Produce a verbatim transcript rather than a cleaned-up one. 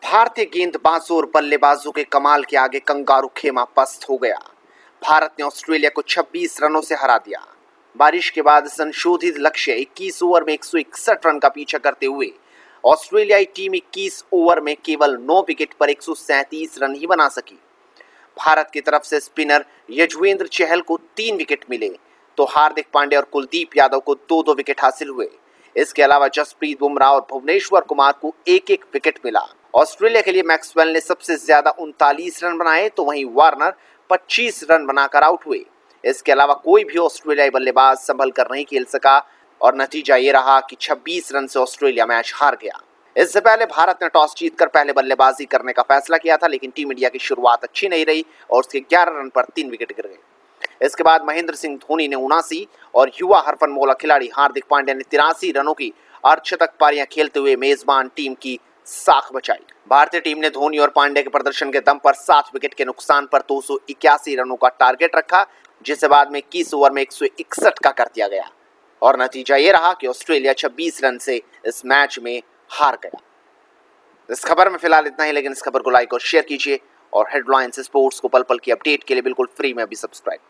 भारतीय गेंदबाजों और बल्लेबाजों के कमाल के आगे कंगारू खेमा पस्त हो गया। भारत ने ऑस्ट्रेलिया को छब्बीस रनों से हरा दिया। बारिश के बाद संशोधित लक्ष्य इक्कीस ओवर में एक सौ इकसठ रन का पीछा करते हुए ऑस्ट्रेलियाई टीम इक्कीस ओवर में केवल नौ विकेट पर एक सौ सैंतीस रन ही बना सकी। भारत की तरफ से स्पिनर यजुवेंद्र चहल को तीन विकेट मिले तो हार्दिक पांड्या और कुलदीप यादव को दो दो विकेट हासिल हुए। इसके अलावा जसप्रीत बुमराह और भुवनेश्वर कुमार को एक एक विकेट मिला। ऑस्ट्रेलिया के लिए मैक्सवेल ने सबसे ज्यादा उनतालीस रन बनाए तो वहीं वार्नर पच्चीस रन बनाकर आउट हुए। इसके अलावा कोई भी ऑस्ट्रेलियाई बल्लेबाज संभल कर नहीं खेल सका और नतीजा ये रहा कि छब्बीस रन से ऑस्ट्रेलिया मैच हार गया। इससे पहले भारत ने टॉस जीतकर पहले बल्लेबाजी करने का फैसला किया था, लेकिन टीम इंडिया की शुरुआत अच्छी नहीं रही और उसके ग्यारह रन पर तीन विकेट गिर गए। इसके बाद महेंद्र सिंह धोनी ने उनासी और युवा हरफनमौला खिलाड़ी हार्दिक पांड्या ने तिरासी रनों की अर्धशतक पारियां खेलते हुए मेजबान टीम की साख बचाई। भारतीय टीम ने धोनी और पांड्या के प्रदर्शन के दम पर सात विकेट के नुकसान पर दो सौ इक्यासी रनों का टारगेट रखा, जिसे बाद में इक्कीस ओवर में एक सौ इकसठ का कर दिया गया और नतीजा ये रहा कि ऑस्ट्रेलिया छब्बीस रन से इस मैच में हार गया। इस खबर में फिलहाल इतना ही, लेकिन इस खबर को लाइक और शेयर कीजिए और हेडलाइंस स्पोर्ट्स को पल पल की अपडेट के लिए बिल्कुल फ्री में भी सब्सक्राइब